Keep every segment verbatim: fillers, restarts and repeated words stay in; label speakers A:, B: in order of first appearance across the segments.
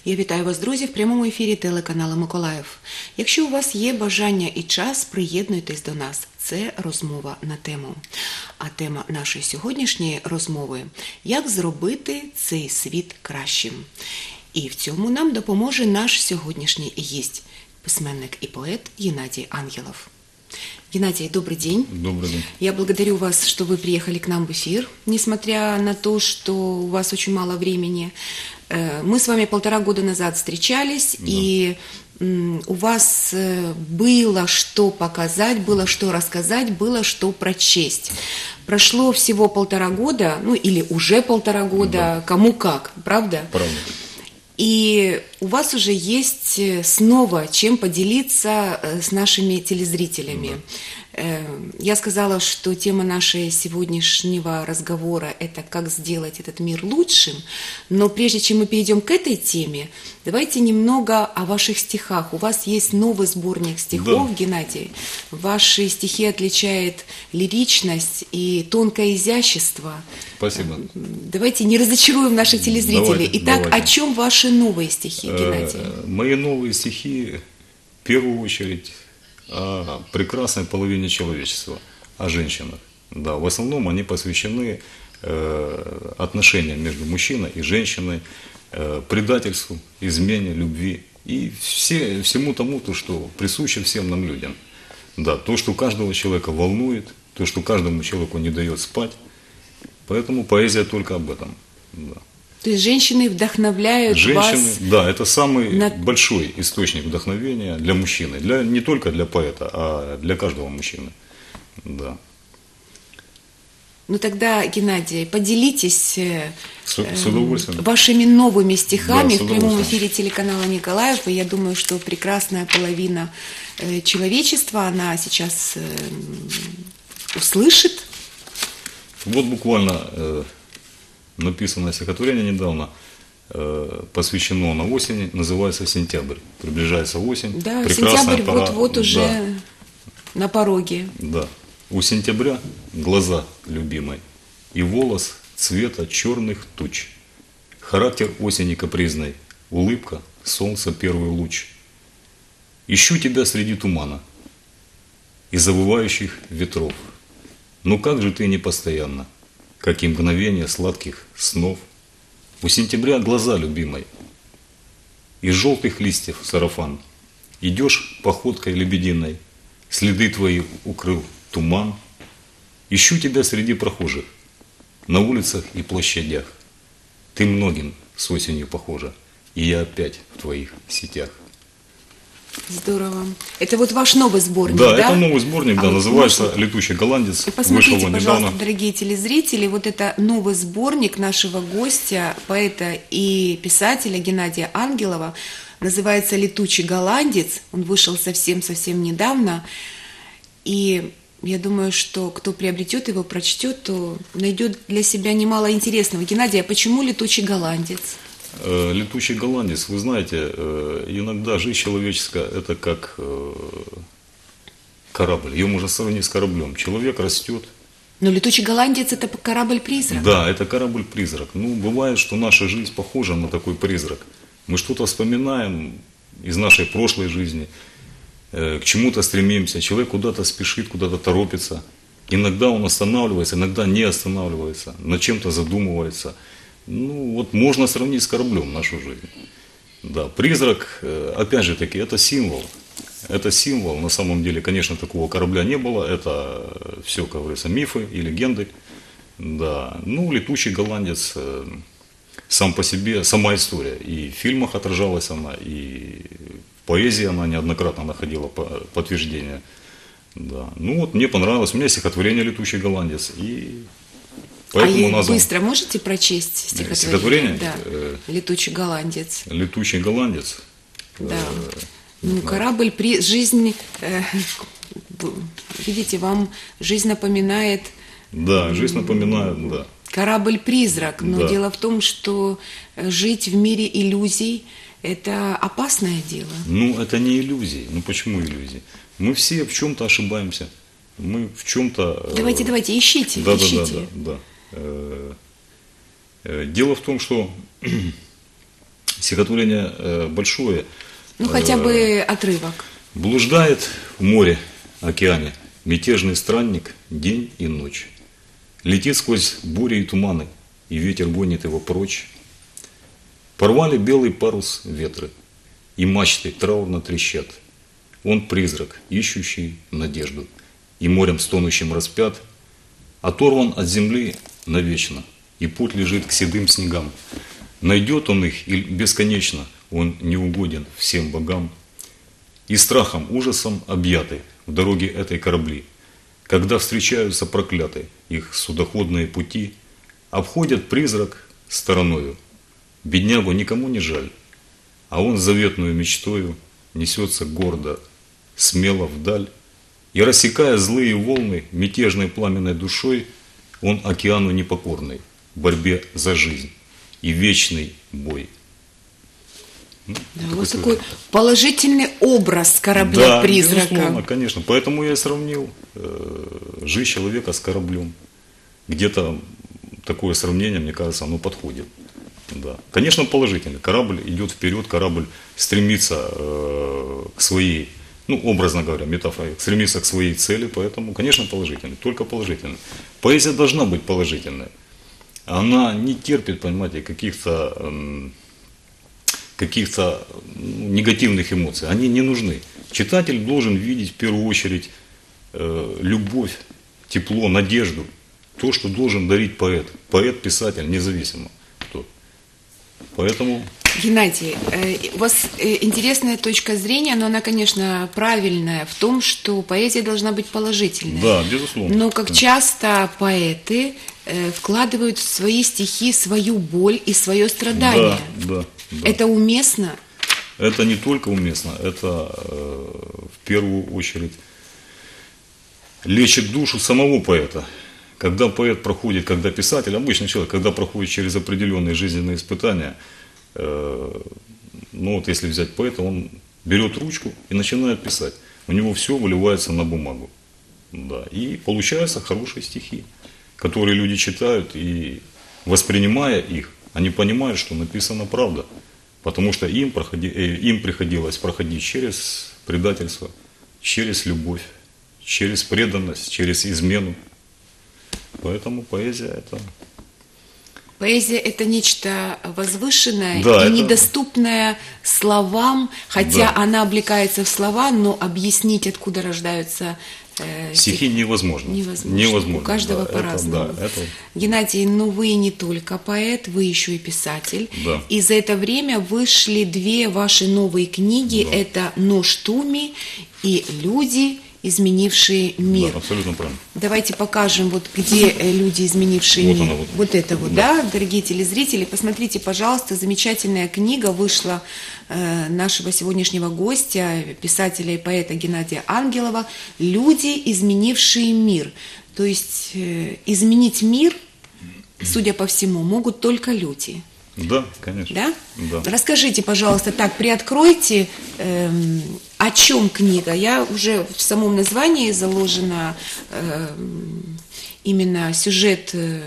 A: Я вітаю вас, друзі, в прямому ефірі телеканалу Миколаїв. Якщо у вас є бажання і час, приєднуйтесь до нас. Це розмова на тему. А тема нашої сьогоднішньої розмови – як зробити цей світ кращим. І в цьому нам допоможе наш сьогоднішній гість, письменник и поэт Геннадий Ангелов. Геннадий, добрый день.
B: Добрый день.
A: Я благодарю вас, что вы приехали к нам в эфир, несмотря на то, что у вас очень мало времени. Мы с вами полтора года назад встречались, да. И у вас было что показать, было что рассказать, было что прочесть. Прошло всего полтора года, ну или уже полтора года, да. Кому как, правда?
B: Правда.
A: И у вас уже есть снова чем поделиться с нашими телезрителями. Да. Я сказала, что тема нашего сегодняшнего разговора – это как сделать этот мир лучшим. Но прежде чем мы перейдем к этой теме, давайте немного о ваших стихах. У вас есть новый сборник стихов, да. Геннадий. Ваши стихи отличает лиричность и тонкое изящество.
B: Спасибо.
A: Давайте не разочаруем наших телезрителей.
B: Давайте,
A: Итак,
B: давайте.
A: О чем ваши новые стихи, Геннадий?
B: Мои новые стихи, в первую очередь, о прекрасной половине человечества, о женщинах. Да, в основном они посвящены э, отношениям между мужчиной и женщиной, э, предательству, измене, любви и все, всему тому, то, что присуще всем нам людям. Да, то, что каждого человека волнует, то, что каждому человеку не дает спать. Поэтому поэзия только об этом. Да.
A: То есть женщины вдохновляют
B: Женщины,
A: вас?
B: Да, это самый
A: на...
B: большой источник вдохновения для мужчины. Для, не только для поэта, а для каждого мужчины. Да.
A: Ну тогда, Геннадий, поделитесь э,
B: с, с удовольствием.
A: вашими новыми стихами
B: Да,
A: в прямом эфире телеканала Николаев. И я думаю, что прекрасная половина э, человечества, она сейчас э, услышит.
B: Вот буквально... Э, написанное стихотворение недавно, э, посвящено на осени, называется «Сентябрь». Приближается осень.
A: Да,
B: прекрасная
A: сентябрь
B: пора.
A: вот-вот уже
B: да.
A: на пороге.
B: Да. У сентября глаза любимой и волос цвета черных туч. Характер осени капризной, улыбка, солнца первый луч. Ищу тебя среди тумана и завывающих ветров. Но как же ты непостоянна, как и мгновения сладких снов. У сентября глаза любимой, из желтых листьев сарафан. Идешь походкой лебединой, следы твои укрыл туман. Ищу тебя среди прохожих, на улицах и площадях. Ты многим с осенью похожа, и я опять в твоих сетях.
A: Здорово. Это вот ваш новый сборник,
B: да?
A: Да,
B: это новый сборник,
A: а
B: да,
A: вот
B: называется
A: можно...
B: «Летучий голландец».
A: И посмотрите,
B: Вышел он
A: пожалуйста,
B: недавно.
A: дорогие телезрители, вот это новый сборник нашего гостя, поэта и писателя Геннадия Ангелова. Называется «Летучий голландец». Он вышел совсем-совсем недавно. И я думаю, что кто приобретет его, прочтет, то найдет для себя немало интересного. Геннадий, а почему «Летучий голландец»?
B: Летучий голландец, вы знаете, иногда жизнь человеческая – это как корабль. Ее можно сравнить с кораблем. Человек растет.
A: Но летучий голландец – это корабль-призрак.
B: Да, это корабль-призрак. Ну, бывает, что наша жизнь похожа на такой призрак. Мы что-то вспоминаем из нашей прошлой жизни, к чему-то стремимся. Человек куда-то спешит, куда-то торопится. Иногда он останавливается, иногда не останавливается, над чем-то задумывается. Ну, вот можно сравнить с кораблем нашу жизнь. Да, призрак, опять же таки, это символ. Это символ, на самом деле, конечно, такого корабля не было. Это все, как говорится, мифы и легенды. Да, ну, «Летучий голландец» сам по себе, сама история. И в фильмах отражалась она, и в поэзии она неоднократно находила подтверждение. Да, ну, вот мне понравилось. У меня стихотворение «Летучий голландец». И... Поэтому
A: а
B: назван...
A: быстро можете прочесть стихотворение?
B: Стихотворение?
A: Да. «Летучий голландец».
B: «Летучий голландец».
A: Да. Ну, корабль, при... жизнь, э, видите, вам жизнь напоминает...
B: Да, жизнь напоминает, да.
A: Корабль-призрак. Но
B: да.
A: дело в том, что жить в мире иллюзий – это опасное дело.
B: Ну, это не иллюзии. Ну, почему иллюзии? Мы все в чем-то ошибаемся. Мы в чем-то...
A: Давайте, давайте, ищите,
B: да,
A: ищите.
B: Да, да, да, да. Дело в том, что Стихотворение э, большое.
A: Ну, хотя бы отрывок.
B: Блуждает в море, океане, мятежный странник день и ночь. Летит сквозь бури и туманы, и ветер гонит его прочь. Порвали белый парус ветры, и мачты траурно трещат. Он призрак, ищущий надежду, и морем стонущим распят. Оторван от земли навечно, и путь лежит к седым снегам. Найдет он их или бесконечно, он не угоден всем богам. И страхом, ужасом объяты в дороге этой корабли, когда встречаются проклятые их судоходные пути, обходят призрак стороною. Беднягу никому не жаль, а он заветную мечтою несется гордо, смело вдаль, и, рассекая злые волны мятежной пламенной душой, он океану непокорный, в борьбе за жизнь и вечный бой.
A: Ну, да, у вас такой положительный образ корабля-призрака.
B: Да, безусловно, конечно. Поэтому я сравнил э, жизнь человека с кораблем. Где-то такое сравнение, мне кажется, оно подходит. Да. Конечно, положительно. Корабль идет вперед, корабль стремится э, к своей, ну, образно говоря, метафора, стремится к своей цели, поэтому, конечно, положительно, только положительно. Поэзия должна быть положительной. Она не терпит, понимаете, каких-то э, каких-то негативных эмоций. Они не нужны. Читатель должен видеть в первую очередь э, любовь, тепло, надежду. То, что должен дарить поэт. Поэт, писатель, независимо кто. Поэтому...
A: Геннадий, у вас интересная точка зрения, но она, конечно, правильная в том, что поэзия должна быть положительной.
B: Да, безусловно.
A: Но как часто поэты вкладывают в свои стихи свою боль и свое страдание.
B: Да, да, да.
A: Это уместно?
B: Это не только уместно, это в первую очередь лечит душу самого поэта. Когда поэт проходит, когда писатель, обычный человек, когда проходит через определенные жизненные испытания, э, ну вот если взять поэта, он берет ручку и начинает писать. У него все выливается на бумагу. Да, и получаются хорошие стихи, которые люди читают, и воспринимая их, они понимают, что написана правда. Потому что им, проходи, э, им приходилось проходить через предательство, через любовь, через преданность, через измену. Поэтому поэзия это...
A: Поэзия это нечто возвышенное,
B: да,
A: и
B: это...
A: недоступное словам, хотя
B: да.
A: она облекается в слова, но объяснить, откуда рождаются э,
B: стихи невозможно.
A: невозможно.
B: невозможно.
A: У каждого
B: да,
A: по-разному.
B: Это, да, это...
A: Геннадий, ну вы не только поэт, вы еще и писатель.
B: Да.
A: И за это время вышли две ваши новые книги. Да. Это «Нож Туми» и «Люди, изменившие мир».
B: Да, абсолютно правильно.
A: Давайте покажем, вот где люди, изменившие
B: вот
A: мир.
B: Она, вот.
A: вот это вот,
B: да.
A: да, дорогие телезрители. Посмотрите, пожалуйста, замечательная книга вышла э, нашего сегодняшнего гостя, писателя и поэта Геннадия Ангелова «Люди, изменившие мир». То есть э, изменить мир, судя по всему, могут только люди.
B: Да, конечно.
A: Да?
B: Да.
A: Расскажите, пожалуйста, так, приоткройте, эм, о чем книга. Я уже в самом названии заложена эм, именно сюжет, э,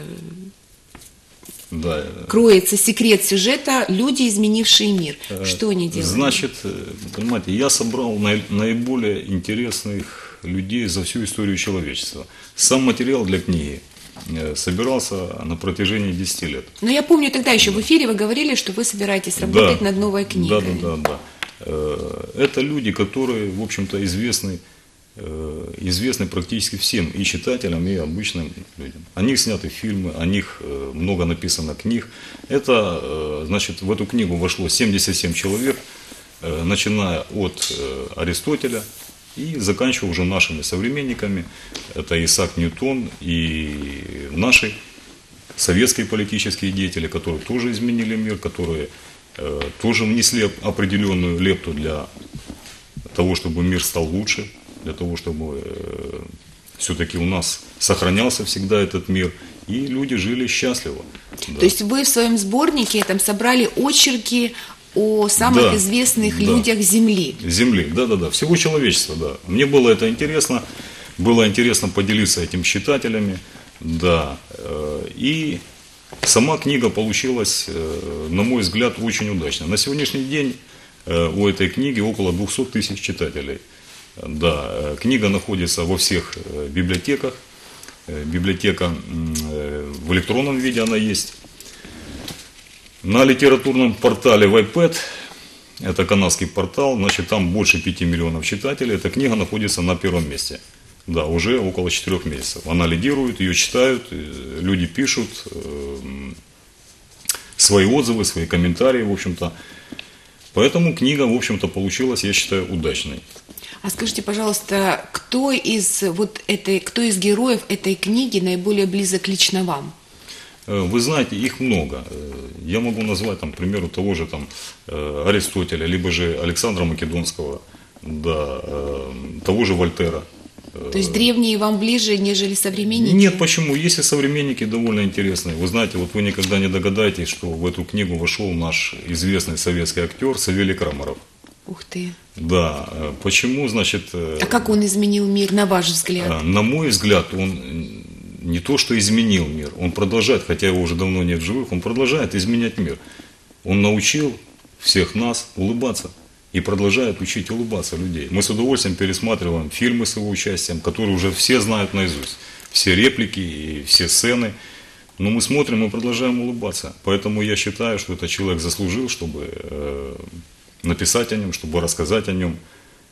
B: да.
A: кроется секрет сюжета «Люди, изменившие мир». Что они делают?
B: Значит, понимаете, я собрал наиболее интересных людей за всю историю человечества. Сам материал для книги собирался на протяжении десяти лет.
A: Но я помню, тогда еще в эфире вы говорили, что вы собираетесь работать
B: да,
A: над новой книгой.
B: Да, да, да, да. Это люди, которые, в общем-то, известны, известны практически всем, и читателям, и обычным людям. О них сняты фильмы, о них много написано книг. Это, значит, в эту книгу вошло семьдесят семь человек, начиная от Аристотеля и заканчивая уже нашими современниками. Это Исаак Ньютон и наши советские политические деятели, которые тоже изменили мир, которые э, тоже внесли определенную лепту для того, чтобы мир стал лучше, для того, чтобы э, все-таки у нас сохранялся всегда этот мир, и люди жили счастливо. Да.
A: То есть вы в своем сборнике там собрали очерки о самых
B: да,
A: известных
B: да.
A: людях Земли.
B: Земли, да-да-да, всего человечества, да. Мне было это интересно, было интересно поделиться этим с читателями, да. И Сама книга получилась, на мой взгляд, очень удачно. На сегодняшний день у этой книги около двухсот тысяч читателей. Да, книга находится во всех библиотеках. Библиотека в электронном виде она есть. На литературном портале Вайпэд, это канадский портал, значит, там больше пяти миллионов читателей. Эта книга находится на первом месте. Да, уже около четырех месяцев. Она лидирует, ее читают, люди пишут э, свои отзывы, свои комментарии, в общем-то. Поэтому книга, в общем-то, получилась, я считаю, удачной.
A: А скажите, пожалуйста, кто из, вот этой, кто из героев этой книги наиболее близок лично вам?
B: Вы знаете, их много. Я могу назвать, там, к примеру, того же там, Аристотеля, либо же Александра Македонского, да, того же Вольтера.
A: То есть древние вам ближе, нежели современники?
B: Нет, почему? Есть и современники довольно интересные. Вы знаете, вот вы никогда не догадаетесь, что в эту книгу вошел наш известный советский актер Савелий Крамаров.
A: Ух ты.
B: Да, почему, значит...
A: А как он изменил мир, на ваш взгляд?
B: На мой взгляд, он не то, что изменил мир, он продолжает, хотя его уже давно нет в живых, он продолжает изменять мир. Он научил всех нас улыбаться. И продолжает учить улыбаться людей. Мы с удовольствием пересматриваем фильмы с его участием, которые уже все знают наизусть. Все реплики и все сцены. Но мы смотрим и продолжаем улыбаться. Поэтому я считаю, что этот человек заслужил, чтобы э, написать о нем, чтобы рассказать о нем.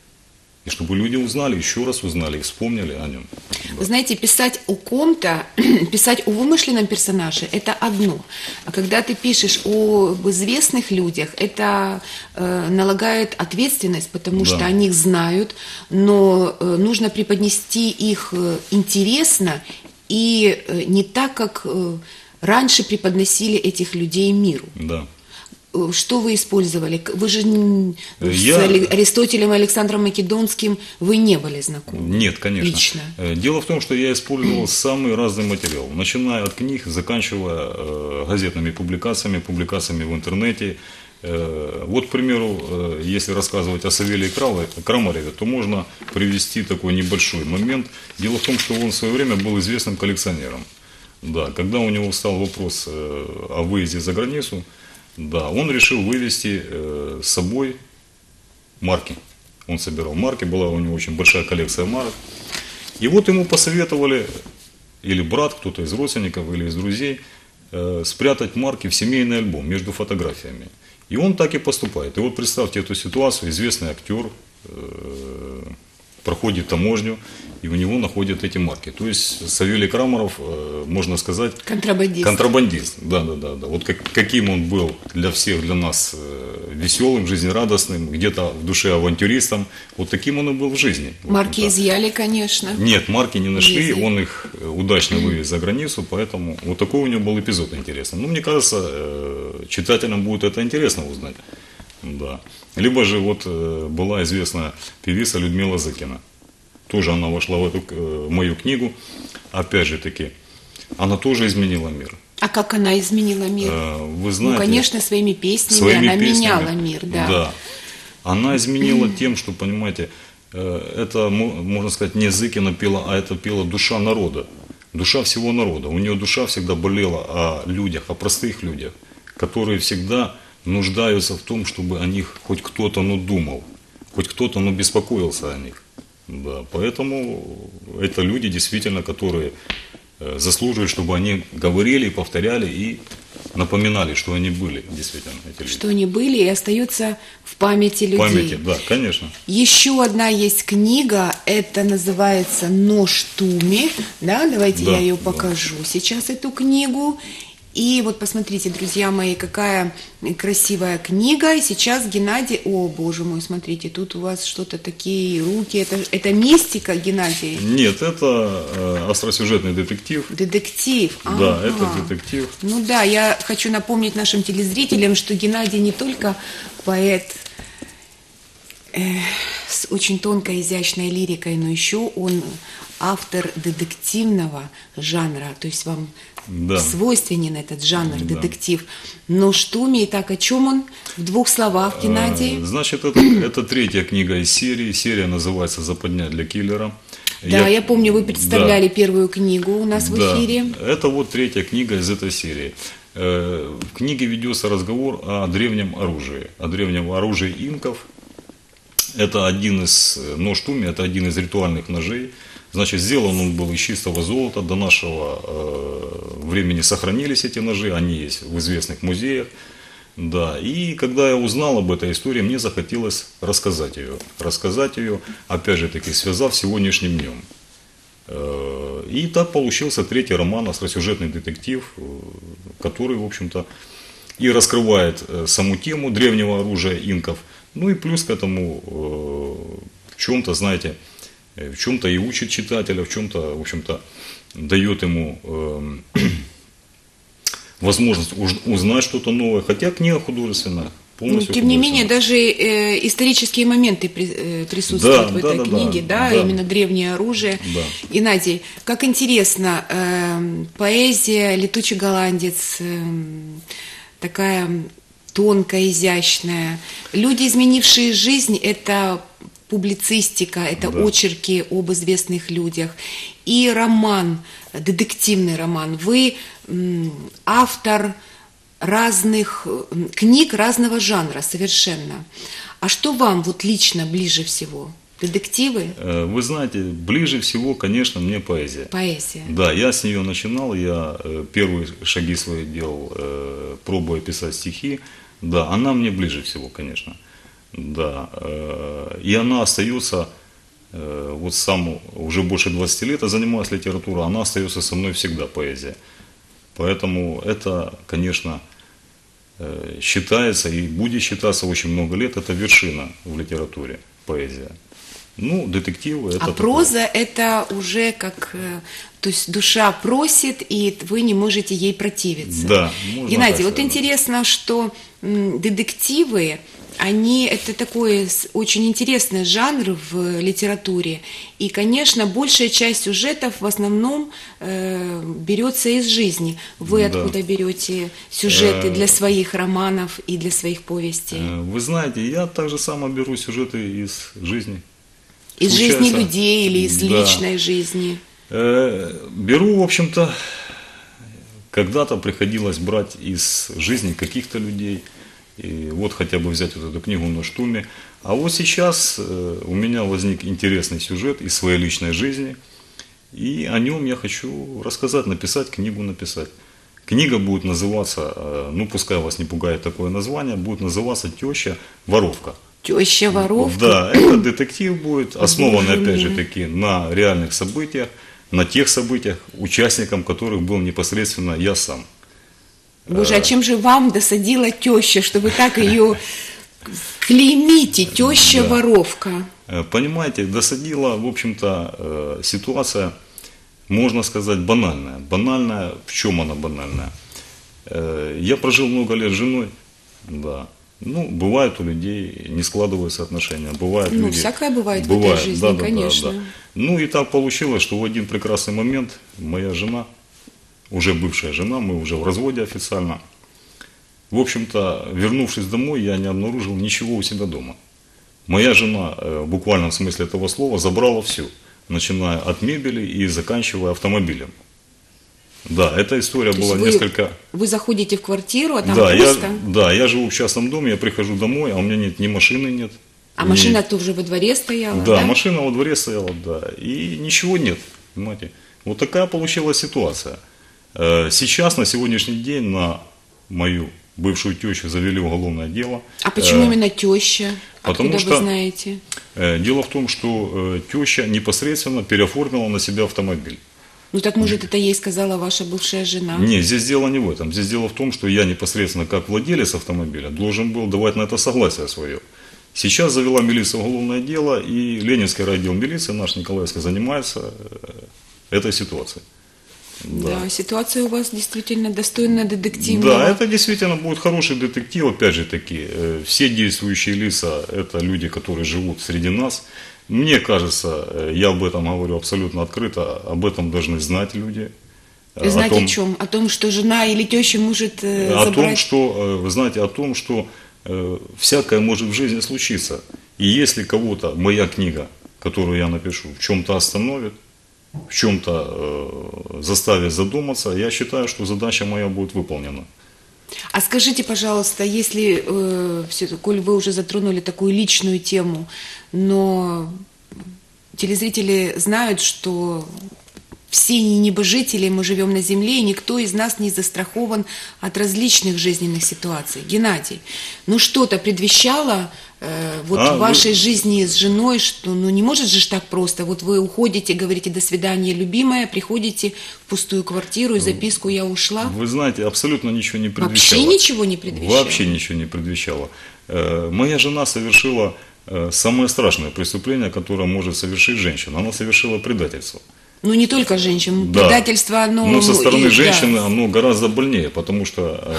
B: И чтобы люди узнали, еще раз узнали и вспомнили о нем.
A: Вы да. знаете, писать о ком-то, писать о вымышленном персонаже – это одно. А когда ты пишешь об известных людях, это э, налагает ответственность, потому да. что о них знают, но э, нужно преподнести их э, интересно и э, не так, как э, раньше преподносили этих людей миру.
B: Да.
A: Что вы использовали? Вы же
B: Я...
A: с Аристотелем и Александром Македонским вы не были знакомы?
B: Нет, конечно.
A: Лично.
B: Дело в том, что я использовал самый разный материал, начиная от книг, заканчивая э, газетными публикациями, публикациями в интернете. Э, вот, к примеру, э, если рассказывать о Савелии Крамареве, то можно привести такой небольшой момент. Дело в том, что он в свое время был известным коллекционером. Да, когда у него встал вопрос э, о выезде за границу, да, он решил вывести э, с собой марки. Он собирал марки, была у него очень большая коллекция марок. И вот ему посоветовали, или брат, кто-то из родственников, или из друзей, э, спрятать марки в семейный альбом между фотографиями. И он так и поступает. И вот представьте эту ситуацию, известный актер э, проходит таможню, и у него находят эти марки. То есть Савелий Крамаров, можно сказать,
A: контрабандист.
B: Контрабандист, да, да, да, да. Вот как, каким он был для всех, для нас веселым, жизнерадостным, где-то в душе авантюристом, вот таким он и был в жизни.
A: Марки изъяли, конечно.
B: Нет, марки не нашли,
A: Везли.
B: Он их удачно вывез за границу, поэтому вот такой у него был эпизод интересный. Ну, мне кажется, читателям будет это интересно узнать. Да. Либо же вот была известная певица Людмила Зыкина. Тоже она вошла в эту в мою книгу. Опять же таки, она тоже изменила мир.
A: А как она изменила мир?
B: Вы знаете,
A: ну, конечно, своими песнями
B: своими
A: она
B: песнями,
A: меняла мир. Да.
B: Да. Она изменила тем, что, понимаете, это, можно сказать, не Зыкина пела, а это пела душа народа. Душа всего народа. У нее душа всегда болела о людях, о простых людях, которые всегда нуждаются в том, чтобы о них хоть кто-то ну, думал, хоть кто-то ну, беспокоился о них. Да, поэтому это люди, действительно, которые заслуживают, чтобы они говорили, повторяли и напоминали, что они были, действительно, эти люди.
A: Что они были и остаются в памяти людей.
B: В памяти, да, конечно.
A: Еще одна есть книга, это называется «Нож Туми». Да, давайте да, я ее покажу да. сейчас, эту книгу. И вот посмотрите, друзья мои, какая красивая книга. И сейчас Геннадий... О, боже мой, смотрите, тут у вас что-то такие руки. Это, это мистика, Геннадий?
B: Нет, это э, остросюжетный детектив.
A: Детектив?
B: Да,
A: ага.
B: это детектив.
A: Ну да, я хочу напомнить нашим телезрителям, что Геннадий не только поэт э, с очень тонкой, изящной лирикой, но еще он автор детективного жанра. То есть вам... Да. свойственен этот жанр, да. детектив. Но что умеет так, о чем он? В двух словах, Геннадий.
B: Значит, это, это третья книга из серии. Серия называется «Западня для киллера».
A: Да, я, я помню, вы представляли да, первую книгу у нас в
B: да,
A: эфире.
B: Это вот третья книга из этой серии. В книге ведется разговор о древнем оружии, о древнем оружии инков. Это один из, нож Туми, это один из ритуальных ножей. Значит, сделан он был из чистого золота, до нашего э, времени сохранились эти ножи, они есть в известных музеях. Да. И когда я узнал об этой истории, мне захотелось рассказать ее. Рассказать ее, опять же таки, связав с сегодняшним днем. Э, и так получился третий роман, остросюжетный детектив, который, в общем-то, и раскрывает саму тему древнего оружия инков. Ну и плюс к этому э, в чем-то, знаете, в чем-то и учит читателя, в чем-то, в общем-то, дает ему э, возможность узнать что-то новое, хотя книга художественная.
A: Ну, тем не менее, даже э, исторические моменты при, э, присутствуют да, в этой да, книге, да, да, да, именно древнее оружие.
B: Да.
A: Геннадий, как интересно, э, поэзия «Летучий голландец», э, такая тонкая, изящная. Люди, изменившие жизнь, это публицистика, это да. очерки об известных людях. И роман, детективный роман. Вы м, автор разных книг разного жанра совершенно. А что вам вот лично ближе всего? Детективы?
B: Вы знаете, ближе всего, конечно, мне поэзия.
A: Поэзия.
B: Да, я с нее начинал, я первые шаги свои делал, пробуя писать стихи. Да, она мне ближе всего, конечно. Да, и она остается, вот сам уже больше двадцати лет я занимаюсь литературой, она остается со мной всегда, поэзия. Поэтому это, конечно, считается и будет считаться очень много лет, это вершина в литературе, поэзия. Ну, детективы это...
A: А проза это уже как, то есть душа просит, и вы не можете ей противиться.
B: Да,
A: можно. Геннадий, вот интересно, что детективы, они, это такой очень интересный жанр в литературе. И, конечно, большая часть сюжетов в основном э, берется из жизни. Вы да. откуда берете сюжеты для своих романов и для своих повестей?
B: Вы знаете, я также само беру сюжеты из жизни.
A: Из Случается, жизни людей или из да. личной жизни?
B: Э, беру, в общем-то, когда-то приходилось брать из жизни каких-то людей. И вот хотя бы взять вот эту книгу «Нож Туми». А вот сейчас э, у меня возник интересный сюжет из своей личной жизни. И о нем я хочу рассказать, написать, книгу написать. Книга будет называться, э, ну пускай вас не пугает такое название, будет называться «Теща воровка».
A: Теща воровка?
B: Да, это детектив будет, основанный опять же таки на реальных событиях, на тех событиях, участником которых был непосредственно я сам.
A: Боже, а чем же вам досадила теща, что вы так ее клеймите, теща-воровка?
B: Да. Понимаете, досадила, в общем-то, ситуация, можно сказать, банальная. Банальная, в чем она банальная? Я прожил много лет с женой, да. Ну, бывает у людей, не складываются отношения, бывает
A: ну,
B: люди...
A: всякое бывает, бывает в этой жизни,
B: да, да,
A: конечно.
B: Да, да. Ну, и так получилось, что в один прекрасный момент моя жена, уже бывшая жена, мы уже в разводе официально, в общем-то, вернувшись домой, я не обнаружил ничего у себя дома. Моя жена, в буквальном смысле этого слова, забрала все, начиная от мебели и заканчивая автомобилем. Да, эта история
A: То
B: была
A: вы,
B: несколько...
A: Вы заходите в квартиру, а там
B: да,
A: пусто?
B: Я, да, я живу в частном доме, я прихожу домой, а у меня нет ни машины, нет.
A: А
B: ни...
A: машина тоже во дворе стояла,
B: да?
A: Да,
B: машина во дворе стояла, да. И ничего нет, понимаете. Вот такая получилась ситуация. Сейчас, на сегодняшний день, на мою бывшую тещу завели уголовное дело.
A: А почему э, именно теща?
B: Потому
A: Откуда
B: что,
A: вы знаете?
B: Э, дело в том, что э, теща непосредственно переоформила на себя автомобиль.
A: Ну так, может, это ей сказала ваша бывшая жена?
B: Нет, здесь дело не в этом. Здесь дело в том, что я непосредственно, как владелец автомобиля, должен был давать на это согласие свое. Сейчас завела милиция уголовное дело, и Ленинский райотдел милиции, наш Николаевский, занимается этой ситуацией.
A: Да. да, ситуация у вас действительно достойна детективного.
B: Да, это действительно будет хороший детектив, опять же таки. Все действующие лица, это люди, которые живут среди нас. Мне кажется, я об этом говорю абсолютно открыто, об этом должны знать люди.
A: Знать о, том, о чем? О том, что жена или теща может э,
B: о
A: забрать...
B: том, что, вы знаете, о том, что э, всякое может в жизни случиться. И если кого-то моя книга которую я напишу, в чем-то остановит, в чем-то э, заставит задуматься, я считаю, что задача моя будет выполнена.
A: А скажите, пожалуйста, если, э, все, коль вы уже затронули такую личную тему, но телезрители знают, что все небожители, мы живем на земле, и никто из нас не застрахован от различных жизненных ситуаций. Геннадий, ну что-то предвещало э, вот
B: а,
A: в вашей
B: вы...
A: жизни с женой, что ну не может же так просто, вот вы уходите, говорите «до свидания, любимая», приходите в пустую квартиру и записку «я ушла».
B: Вы знаете, абсолютно ничего не предвещало.
A: Вообще ничего не предвещало?
B: Вообще ничего не предвещало. Э, моя жена совершила э, самое страшное преступление, которое может совершить женщина. Она совершила предательство.
A: Ну, не только женщин,
B: Да.
A: предательство, оно...
B: Но со стороны
A: и,
B: женщины
A: да.
B: оно гораздо больнее, потому что э,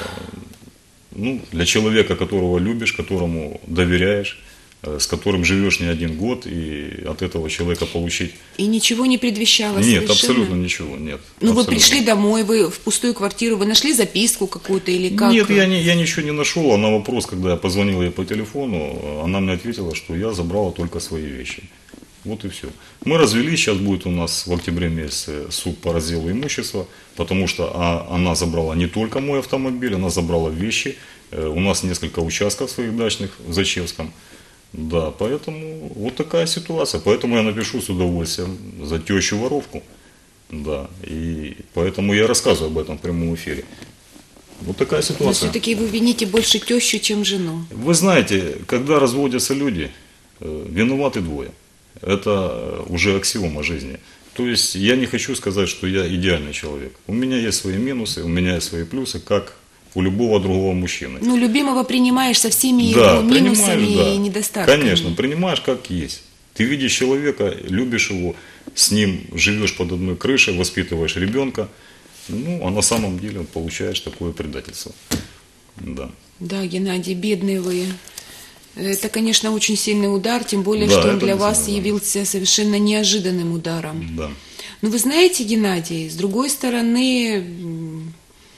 B: ну, для человека, которого любишь, которому доверяешь, э, с которым живешь не один год, и от этого человека получить...
A: И ничего не предвещало
B: Нет,
A: совершенно?
B: абсолютно ничего, нет.
A: Ну,
B: абсолютно.
A: вы пришли домой, вы в пустую квартиру, вы нашли записку какую-то или как?
B: Нет, я, не, я ничего не нашел, а на вопрос, когда я позвонил ей по телефону, она мне ответила, что я забрала только свои вещи. Вот и все. Мы развелись, сейчас будет у нас в октябре месяце суд по разделу имущества, потому что а, она забрала не только мой автомобиль, она забрала вещи. Э, у нас несколько участков своих дачных в Зачевском. Да, поэтому вот такая ситуация. Поэтому я напишу с удовольствием за тещу-воровку. Да, и поэтому я рассказываю об этом в прямом эфире. Вот такая
A: Но
B: ситуация.
A: все-таки вы вините больше тещу, чем жену.
B: Вы знаете, когда разводятся люди, э, виноваты двое. Это уже аксиома жизни. То есть я не хочу сказать, что я идеальный человек. У меня есть свои минусы, у меня есть свои плюсы, как у любого другого мужчины.
A: Ну, любимого принимаешь со всеми
B: Да,
A: его минусами
B: да.
A: и недостатками.
B: Конечно, принимаешь как есть. Ты видишь человека, любишь его, с ним живешь под одной крышей, воспитываешь ребенка. Ну, а на самом деле получаешь такое предательство. Да.
A: Да, Геннадий, бедные вы. Это, конечно, очень сильный удар, тем более,
B: Да,
A: что он
B: это
A: для вас
B: действительно, да.
A: явился совершенно неожиданным ударом.
B: Да.
A: Но вы знаете, Геннадий, с другой стороны, м,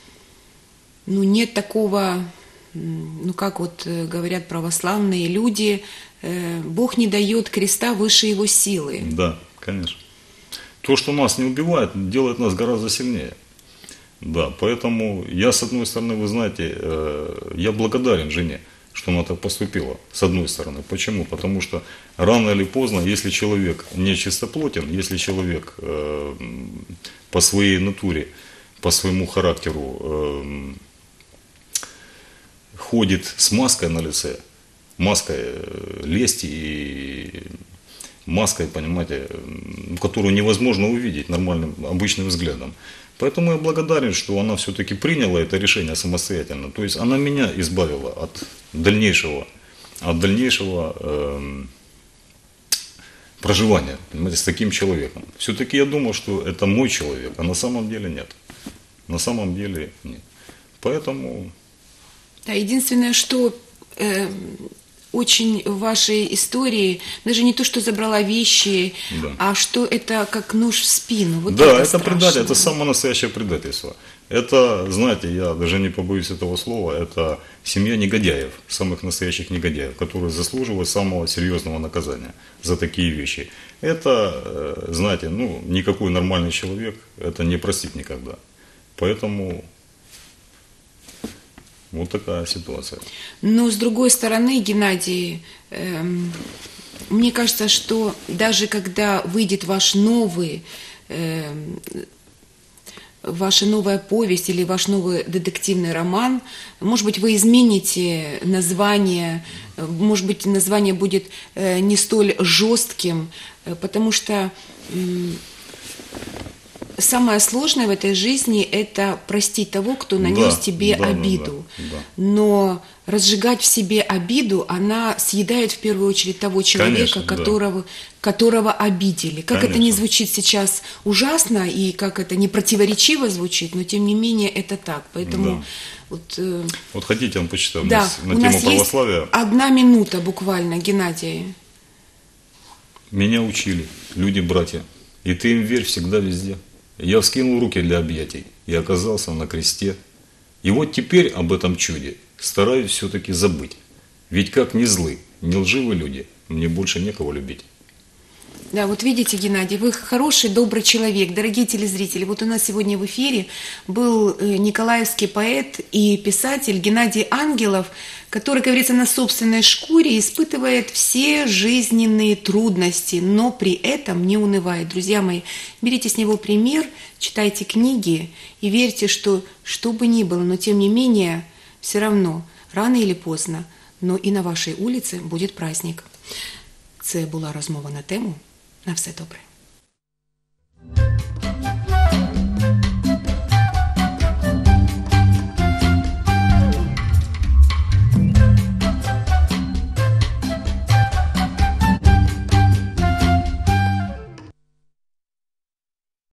A: ну, нет такого, м, ну, как вот э, говорят православные люди, э, Бог не дает креста выше его силы.
B: Да, конечно. То, что нас не убивает, делает нас гораздо сильнее. Да, поэтому я, с одной стороны, вы знаете, э, я благодарен жене, что она так поступила, с одной стороны. Почему? Потому что рано или поздно, если человек не чистоплотен, если человек э, по своей натуре, по своему характеру э, ходит с маской на лице, маской э, лести и маской, понимаете, которую невозможно увидеть нормальным, обычным взглядом. Поэтому я благодарен, что она все-таки приняла это решение самостоятельно. То есть она меня избавила от дальнейшего, от дальнейшего э, проживания, понимаете, с таким человеком. Все-таки я думал, что это мой человек, а на самом деле нет. На самом деле нет. Поэтому...
A: Да, единственное, что э, очень в вашей истории, даже не то, что забрала вещи,
B: Да.
A: а что это как нож в спину. Вот
B: да,
A: это,
B: это
A: страшно.
B: предательство, это самое настоящее предательство. Это, знаете, я даже не побоюсь этого слова, это семья негодяев, самых настоящих негодяев, которые заслуживают самого серьезного наказания за такие вещи. Это, знаете, ну, никакой нормальный человек это не простит никогда. Поэтому вот такая ситуация.
A: Но с другой стороны, Геннадий, эм, мне кажется, что даже когда выйдет ваш новый, эм, ваша новая повесть или ваш новый детективный роман, может быть, вы измените название, э, может быть, название будет э, не столь жестким, э, потому что м, самое сложное в этой жизни – это простить того, кто нанес
B: Да,
A: тебе
B: да, да,
A: обиду.
B: да, да.
A: Но разжигать в себе обиду, она съедает в первую очередь того человека,
B: Конечно, да.
A: которого, которого обидели. Как это не
B: Конечно.
A: звучит сейчас ужасно и как это не противоречиво звучит, но тем не менее это так. Поэтому
B: Да.
A: вот, э,
B: Вот хотите, я вам почитаю
A: да,
B: на
A: у
B: тему
A: нас
B: православия.
A: есть одна минута буквально, Геннадий.
B: Меня учили, люди-братья, и ты им верь всегда везде. Я вскинул руки для объятий и оказался на кресте. И вот теперь об этом чуде стараюсь все-таки забыть. Ведь как ни злы, ни лживы люди, мне больше некого любить.
A: Да, вот видите, Геннадий, вы хороший, добрый человек, дорогие телезрители. Вот у нас сегодня в эфире был николаевский поэт и писатель Геннадий Ангелов, который, как говорится, на собственной шкуре испытывает все жизненные трудности, но при этом не унывает. Друзья мои, берите с него пример, читайте книги и верьте, что что бы ни было, но тем не менее, все равно, рано или поздно, но і на вашій вулиці буде праздник. Це була розмова на тему. На все добре.